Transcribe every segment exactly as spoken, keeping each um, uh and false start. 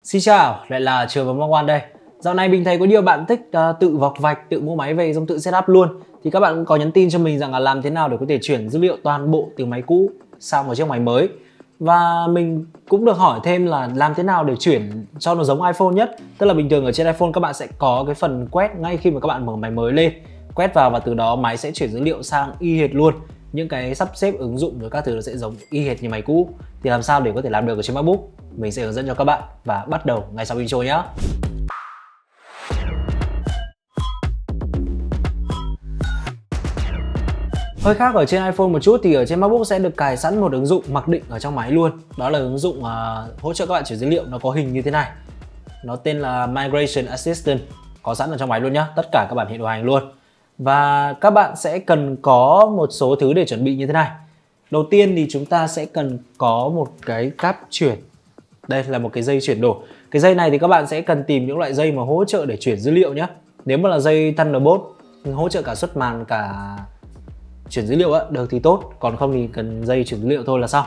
Xin chào, lại là Trường và Mark One đây. Dạo này mình thấy có nhiều bạn thích uh, tự vọc vạch, tự mua máy về xong tự setup luôn. Thì các bạn cũng có nhắn tin cho mình rằng là làm thế nào để có thể chuyển dữ liệu toàn bộ từ máy cũ sang một chiếc máy mới. Và mình cũng được hỏi thêm là làm thế nào để chuyển cho nó giống iPhone nhất. Tức là bình thường ở trên iPhone các bạn sẽ có cái phần quét ngay khi mà các bạn mở máy mới lên, quét vào và từ đó máy sẽ chuyển dữ liệu sang y hệt luôn. Những cái sắp xếp ứng dụng rồi các thứ nó sẽ giống y hệt như máy cũ. Thì làm sao để có thể làm được ở trên MacBook? Mình sẽ hướng dẫn cho các bạn và bắt đầu ngay sau intro nhé. Hơi khác ở trên iPhone một chút thì ở trên MacBook sẽ được cài sẵn một ứng dụng mặc định ở trong máy luôn. Đó là ứng dụng uh, hỗ trợ các bạn chuyển dữ liệu, nó có hình như thế này. Nó tên là Migration Assistant, có sẵn ở trong máy luôn nhá, tất cả các bản hiện điều hành luôn. Và các bạn sẽ cần có một số thứ để chuẩn bị như thế này. Đầu tiên thì chúng ta sẽ cần có một cái cáp chuyển. Đây là một cái dây chuyển đổi. Cái dây này thì các bạn sẽ cần tìm những loại dây mà hỗ trợ để chuyển dữ liệu nhé. Nếu mà là dây Thunderbolt hỗ trợ cả xuất màn cả chuyển dữ liệu á, được thì tốt. Còn không thì cần dây chuyển dữ liệu thôi là xong.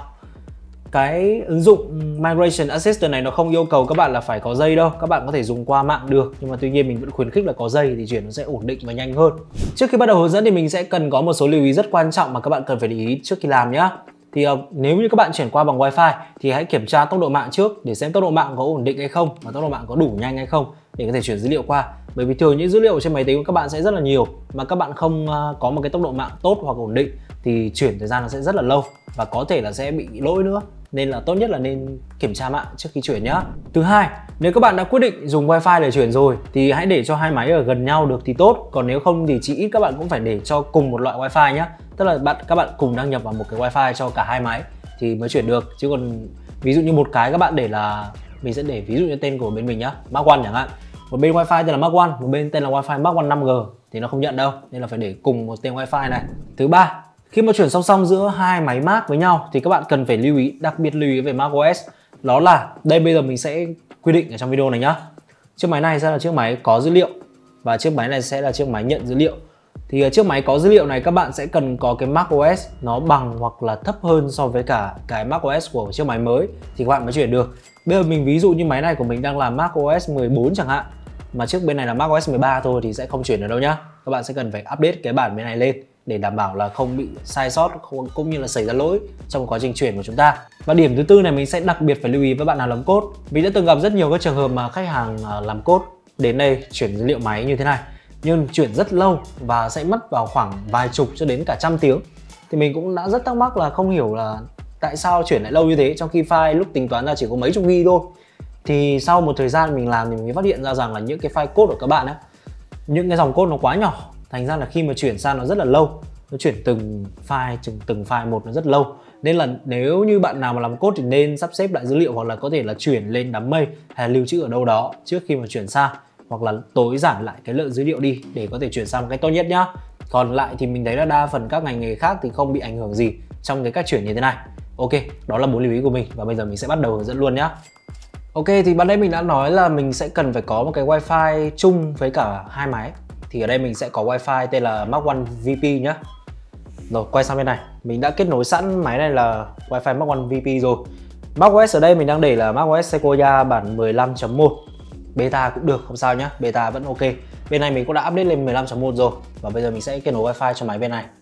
Cái ứng dụng Migration Assistant này nó không yêu cầu các bạn là phải có dây đâu. Các bạn có thể dùng qua mạng được. Nhưng mà tuy nhiên mình vẫn khuyến khích là có dây thì chuyển nó sẽ ổn định và nhanh hơn. Trước khi bắt đầu hướng dẫn thì mình sẽ cần có một số lưu ý rất quan trọng mà các bạn cần phải để ý trước khi làm nhé. Thì uh, nếu như các bạn chuyển qua bằng Wi-Fi thì hãy kiểm tra tốc độ mạng trước để xem tốc độ mạng có ổn định hay không và tốc độ mạng có đủ nhanh hay không để có thể chuyển dữ liệu qua. Bởi vì thường những dữ liệu trên máy tính của các bạn sẽ rất là nhiều mà các bạn không uh, có một cái tốc độ mạng tốt hoặc ổn định thì chuyển thời gian nó sẽ rất là lâu và có thể là sẽ bị lỗi nữa. Nên là tốt nhất là nên kiểm tra mạng trước khi chuyển nhá. Thứ hai, nếu các bạn đã quyết định dùng Wi-Fi để chuyển rồi thì hãy để cho hai máy ở gần nhau được thì tốt. Còn nếu không thì chỉ ít các bạn cũng phải để cho cùng một loại Wi-Fi nhá. Tức là bạn các bạn cùng đăng nhập vào một cái Wi-Fi cho cả hai máy thì mới chuyển được. Chứ còn ví dụ như một cái các bạn để là mình sẽ để ví dụ như tên của bên mình nhá, Mark One chẳng hạn. Một bên Wi-Fi tên là Mark One, một bên tên là Wi-Fi Mark One năm G thì nó không nhận đâu. Nên là phải để cùng một tên Wi-Fi này. Thứ ba, khi mà chuyển song song giữa hai máy Mac với nhau thì các bạn cần phải lưu ý, đặc biệt lưu ý về macOS. Đó là, đây bây giờ mình sẽ quy định ở trong video này nhá. Chiếc máy này sẽ là chiếc máy có dữ liệu và chiếc máy này sẽ là chiếc máy nhận dữ liệu. Thì ở chiếc máy có dữ liệu này các bạn sẽ cần có cái macOS nó bằng hoặc là thấp hơn so với cả cái macOS của chiếc máy mới thì các bạn mới chuyển được. Bây giờ mình ví dụ như máy này của mình đang là macOS mười bốn chẳng hạn, mà chiếc bên này là macOS mười ba thôi thì sẽ không chuyển được đâu nhá. Các bạn sẽ cần phải update cái bản bên này lên để đảm bảo là không bị sai sót cũng như là xảy ra lỗi trong quá trình chuyển của chúng ta. Và điểm thứ tư này mình sẽ đặc biệt phải lưu ý với bạn nào làm code. Mình đã từng gặp rất nhiều các trường hợp mà khách hàng làm code đến đây chuyển dữ liệu máy như thế này nhưng chuyển rất lâu và sẽ mất vào khoảng vài chục cho đến cả trăm tiếng. Thì mình cũng đã rất thắc mắc là không hiểu là tại sao chuyển lại lâu như thế trong khi file lúc tính toán ra chỉ có mấy chục gi thôi. Thì sau một thời gian mình làm thì mình mới phát hiện ra rằng là những cái file code của các bạn ấy, những cái dòng code nó quá nhỏ, thành ra là khi mà chuyển sang nó rất là lâu, nó chuyển từng file từng từng file một nó rất lâu. Nên là nếu như bạn nào mà làm code thì nên sắp xếp lại dữ liệu hoặc là có thể là chuyển lên đám mây hay là lưu trữ ở đâu đó trước khi mà chuyển sang, hoặc là tối giản lại cái lượng dữ liệu đi để có thể chuyển sang một cách tốt nhất nhá. Còn lại thì mình thấy là đa phần các ngành nghề khác thì không bị ảnh hưởng gì trong cái cách chuyển như thế này. Ok, đó là bốn lưu ý của mình và bây giờ mình sẽ bắt đầu hướng dẫn luôn nhá. Ok, thì ban nãy mình đã nói là mình sẽ cần phải có một cái Wi-Fi chung với cả hai máy. Thì ở đây mình sẽ có Wi-Fi tên là Mark One vê pê nhá. Rồi, quay sang bên này. Mình đã kết nối sẵn máy này là Wi-Fi Mark One vê pê rồi. macOS ở đây mình đang để là macOS Sequoia bản mười lăm chấm một. Beta cũng được, không sao nhá. Beta vẫn ok. Bên này mình cũng đã update lên mười lăm chấm một rồi. Và bây giờ mình sẽ kết nối Wi-Fi cho máy bên này.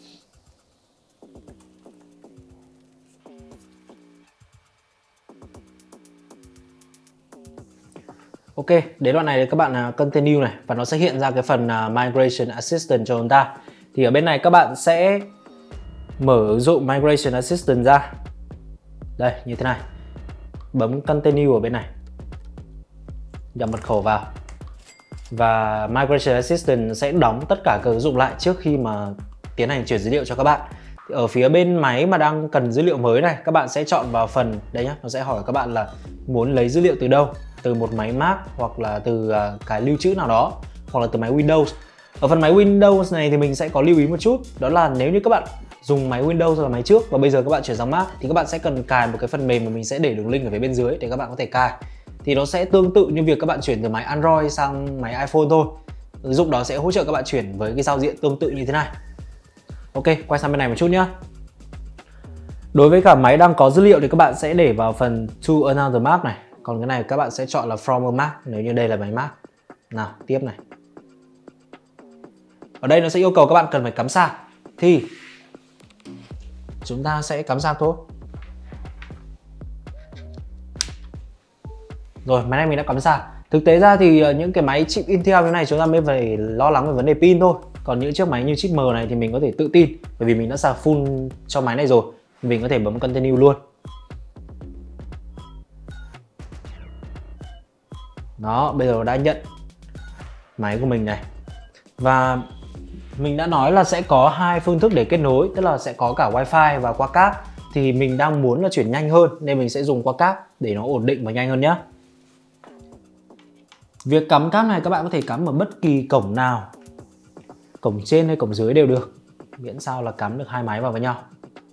Ok, đến đoạn này thì các bạn continue này và nó sẽ hiện ra cái phần Migration Assistant cho chúng ta. Thì ở bên này các bạn sẽ mở ứng dụng Migration Assistant ra. Đây, như thế này. Bấm continue ở bên này. Nhập mật khẩu vào. Và Migration Assistant sẽ đóng tất cả các ứng dụng lại trước khi mà tiến hành chuyển dữ liệu cho các bạn. Thì ở phía bên máy mà đang cần dữ liệu mới này, các bạn sẽ chọn vào phần đây nhá, nó sẽ hỏi các bạn là muốn lấy dữ liệu từ đâu, từ một máy Mac hoặc là từ cái lưu trữ nào đó, hoặc là từ máy Windows. Ở phần máy Windows này thì mình sẽ có lưu ý một chút, đó là nếu như các bạn dùng máy Windows là máy trước và bây giờ các bạn chuyển sang Mac thì các bạn sẽ cần cài một cái phần mềm mà mình sẽ để đường link ở phía bên dưới để các bạn có thể cài. Thì nó sẽ tương tự như việc các bạn chuyển từ máy Android sang máy iPhone thôi. Ứng dụng đó sẽ hỗ trợ các bạn chuyển với cái giao diện tương tự như thế này. Ok, quay sang bên này một chút nhé. Đối với cả máy đang có dữ liệu thì các bạn sẽ để vào phần To Another Mac này. Còn cái này các bạn sẽ chọn là from a Mac nếu như đây là máy Mac. Nào, tiếp này. Ở đây nó sẽ yêu cầu các bạn cần phải cắm sạc. Thì chúng ta sẽ cắm sạc thôi. Rồi, máy này mình đã cắm sạc. Thực tế ra thì những cái máy chip Intel như này chúng ta mới phải lo lắng về vấn đề pin thôi. Còn những chiếc máy như chip M này thì mình có thể tự tin, bởi vì mình đã sạc full cho máy này rồi. Mình có thể bấm continue luôn. Đó, bây giờ đã nhận máy của mình này. Và mình đã nói là sẽ có hai phương thức để kết nối, tức là sẽ có cả Wi-Fi và qua cáp. Thì mình đang muốn là chuyển nhanh hơn nên mình sẽ dùng qua cáp để nó ổn định và nhanh hơn nhé. Việc cắm cáp này các bạn có thể cắm ở bất kỳ cổng nào, cổng trên hay cổng dưới đều được, miễn sao là cắm được hai máy vào với nhau.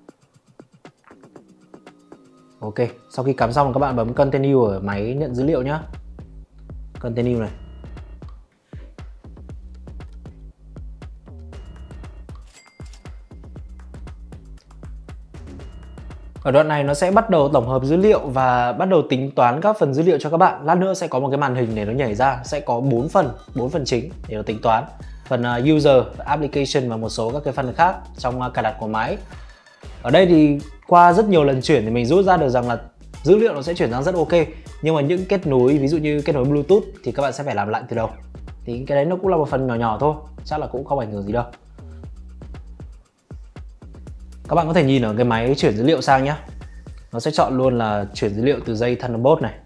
Ok, sau khi cắm xong các bạn bấm continue ở máy nhận dữ liệu nhé. Continue này. Ở đoạn này nó sẽ bắt đầu tổng hợp dữ liệu và bắt đầu tính toán các phần dữ liệu cho các bạn. Lát nữa sẽ có một cái màn hình để nó nhảy ra, sẽ có bốn phần, bốn phần chính để nó tính toán. Phần user, application và một số các cái phần khác trong cài đặt của máy. Ở đây thì qua rất nhiều lần chuyển thì mình rút ra được rằng là dữ liệu nó sẽ chuyển sang rất ok. Nhưng mà những kết nối, ví dụ như kết nối Bluetooth thì các bạn sẽ phải làm lại từ đầu. Thì cái đấy nó cũng là một phần nhỏ nhỏ thôi, chắc là cũng không ảnh hưởng gì đâu. Các bạn có thể nhìn ở cái máy chuyển dữ liệu sang nhé. Nó sẽ chọn luôn là chuyển dữ liệu từ dây Thunderbolt này.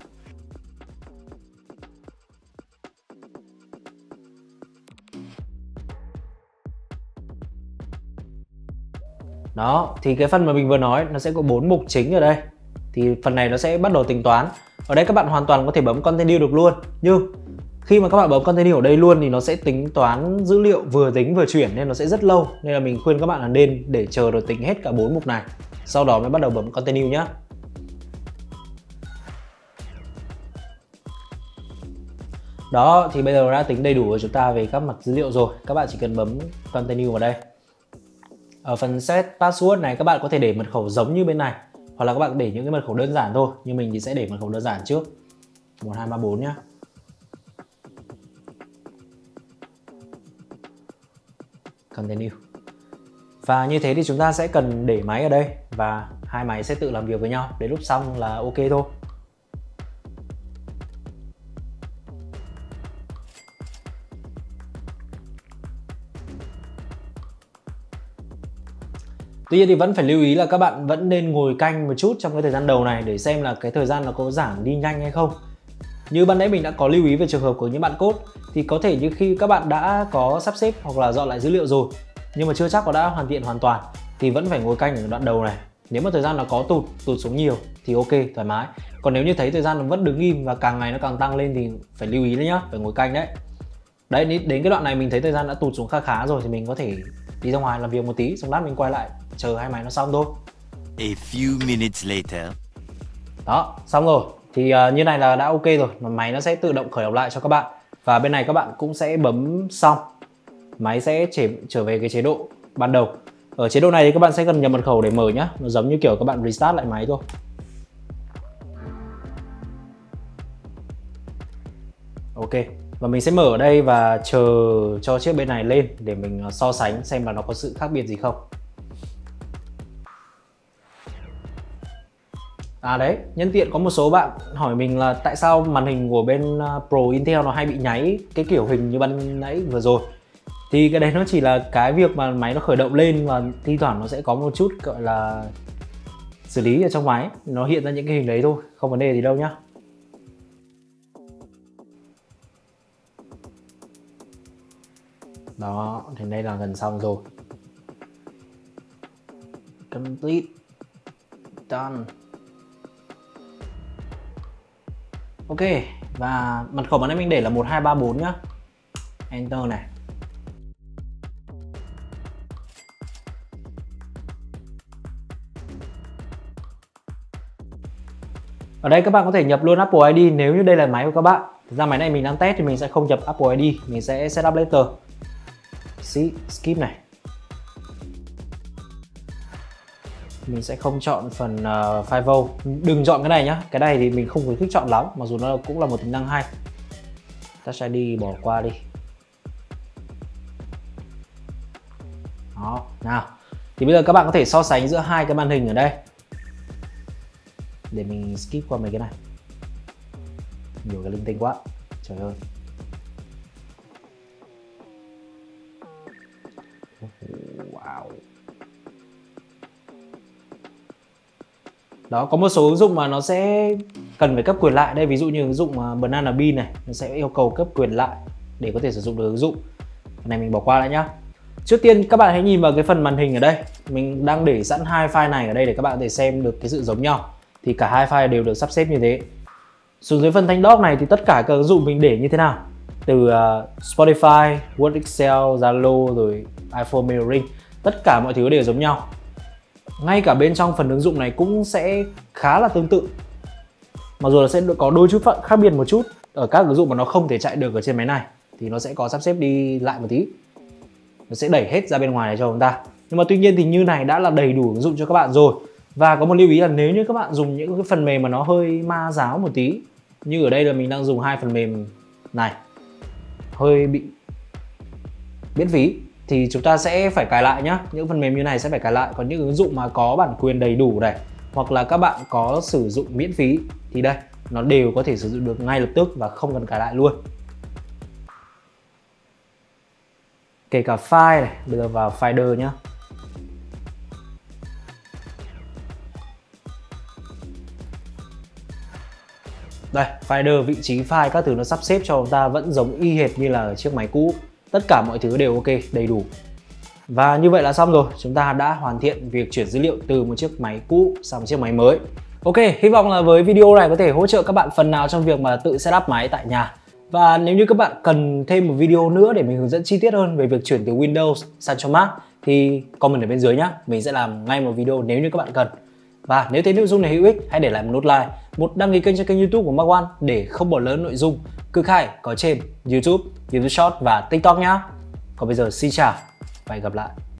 Đó, thì cái phần mà mình vừa nói nó sẽ có bốn mục chính ở đây. Thì phần này nó sẽ bắt đầu tính toán. Ở đây các bạn hoàn toàn có thể bấm continue được luôn. Nhưng khi mà các bạn bấm continue ở đây luôn thì nó sẽ tính toán dữ liệu vừa tính vừa chuyển nên nó sẽ rất lâu. Nên là mình khuyên các bạn là nên để chờ rồi tính hết cả bốn mục này. Sau đó mới bắt đầu bấm continue nhé. Đó, thì bây giờ đã tính đầy đủ của chúng ta về các mặt dữ liệu rồi. Các bạn chỉ cần bấm continue vào đây. Ở phần set password này các bạn có thể để mật khẩu giống như bên này, hoặc là các bạn để những cái mật khẩu đơn giản thôi. Nhưng mình thì sẽ để mật khẩu đơn giản trước, một hai ba bốn nhé. Continue. Và như thế thì chúng ta sẽ cần để máy ở đây và hai máy sẽ tự làm việc với nhau. Đến lúc xong là ok thôi. Tuy nhiên thì vẫn phải lưu ý là các bạn vẫn nên ngồi canh một chút trong cái thời gian đầu này để xem là cái thời gian nó có giảm đi nhanh hay không. Như ban nãy mình đã có lưu ý về trường hợp của những bạn code thì có thể như khi các bạn đã có sắp xếp hoặc là dọn lại dữ liệu rồi nhưng mà chưa chắc nó đã hoàn thiện hoàn toàn thì vẫn phải ngồi canh ở đoạn đầu này. Nếu mà thời gian nó có tụt tụt xuống nhiều thì ok, thoải mái. Còn nếu như thấy thời gian nó vẫn đứng im và càng ngày nó càng tăng lên thì phải lưu ý đấy nhá, phải ngồi canh đấy. Đấy, đến cái đoạn này mình thấy thời gian đã tụt xuống khá khá rồi thì mình có thể đi ra ngoài làm việc một tí, xong lát mình quay lại chờ hai máy nó xong thôi. A few minutes later. Đó, xong rồi. Thì uh, như này là đã ok rồi, mà máy nó sẽ tự động khởi động lại cho các bạn. Và bên này các bạn cũng sẽ bấm xong. Máy sẽ trở, trở về cái chế độ ban đầu. Ở chế độ này thì các bạn sẽ cần nhập mật khẩu để mở nhá. Nó giống như kiểu các bạn restart lại máy thôi. Ok, và mình sẽ mở ở đây và chờ cho chiếc bên này lên để mình so sánh xem là nó có sự khác biệt gì không. À đấy, nhân tiện có một số bạn hỏi mình là tại sao màn hình của bên Pro Intel nó hay bị nháy cái kiểu hình như ban nãy vừa rồi. Thì cái đấy nó chỉ là cái việc mà máy nó khởi động lên và thi thoảng nó sẽ có một chút gọi là xử lý ở trong máy. Nó hiện ra những cái hình đấy thôi, không vấn đề gì đâu nhá. Đó, thì đây là gần xong rồi. Complete. Done. Ok, và mật khẩu mà nãy mình để là một hai ba bốn nhá. Enter này. Ở đây các bạn có thể nhập luôn Apple i đê nếu như đây là máy của các bạn. Thực ra máy này mình đang test thì mình sẽ không nhập Apple i đê, mình sẽ setup later. Skip này. Mình sẽ không chọn phần uh, five volt. Đừng chọn cái này nhá. Cái này thì mình không khuyến khích chọn lắm, mặc dù nó cũng là một tính năng hay. Touch i đê bỏ qua đi. Đó, nào. Thì bây giờ các bạn có thể so sánh giữa hai cái màn hình ở đây. Để mình skip qua mấy cái này. Nhiều cái linh tinh quá. Trời ơi. Wow. Đó, có một số ứng dụng mà nó sẽ cần phải cấp quyền lại. Đây ví dụ như ứng dụng Banana Bean này, nó sẽ yêu cầu cấp quyền lại để có thể sử dụng được ứng dụng. Cái này mình bỏ qua lại nhá. Trước tiên các bạn hãy nhìn vào cái phần màn hình ở đây. Mình đang để sẵn hai file này ở đây để các bạn có thể xem được cái sự giống nhau. Thì cả hai file đều được sắp xếp như thế. Xuống dưới phần thanh dock này thì tất cả các ứng dụng mình để như thế nào? Từ uh, Spotify, Word, Excel, Zalo rồi iPhone Mirroring, tất cả mọi thứ đều giống nhau. Ngay cả bên trong phần ứng dụng này cũng sẽ khá là tương tự. Mặc dù là sẽ có đôi chút khác biệt một chút ở các ứng dụng mà nó không thể chạy được ở trên máy này, thì nó sẽ có sắp xếp đi lại một tí. Nó sẽ đẩy hết ra bên ngoài này cho chúng ta. Nhưng mà tuy nhiên thì như này đã là đầy đủ ứng dụng cho các bạn rồi. Và có một lưu ý là nếu như các bạn dùng những cái phần mềm mà nó hơi ma giáo một tí, như ở đây là mình đang dùng hai phần mềm này, hơi bị miễn phí, thì chúng ta sẽ phải cài lại nhá. Những phần mềm như này sẽ phải cài lại. Còn những ứng dụng mà có bản quyền đầy đủ này, hoặc là các bạn có sử dụng miễn phí, thì đây, nó đều có thể sử dụng được ngay lập tức và không cần cài lại luôn. Kể cả file này, bây giờ vào Finder nhá. Đây, Finder, vị trí file, các thứ nó sắp xếp cho chúng ta vẫn giống y hệt như là ở chiếc máy cũ. Tất cả mọi thứ đều ok, đầy đủ. Và như vậy là xong rồi, chúng ta đã hoàn thiện việc chuyển dữ liệu từ một chiếc máy cũ sang một chiếc máy mới. Ok, hy vọng là với video này có thể hỗ trợ các bạn phần nào trong việc mà tự setup máy tại nhà. Và nếu như các bạn cần thêm một video nữa để mình hướng dẫn chi tiết hơn về việc chuyển từ Windows sang cho Mac thì comment ở bên dưới nhé. Mình sẽ làm ngay một video nếu như các bạn cần. Và nếu thấy nội dung này hữu ích, hãy để lại một nút like, một đăng ký kênh cho kênh YouTube của Mark One để không bỏ lỡ nội dung cực hay có trên YouTube, YouTube Short và TikTok nhé. Còn bây giờ xin chào và hẹn gặp lại.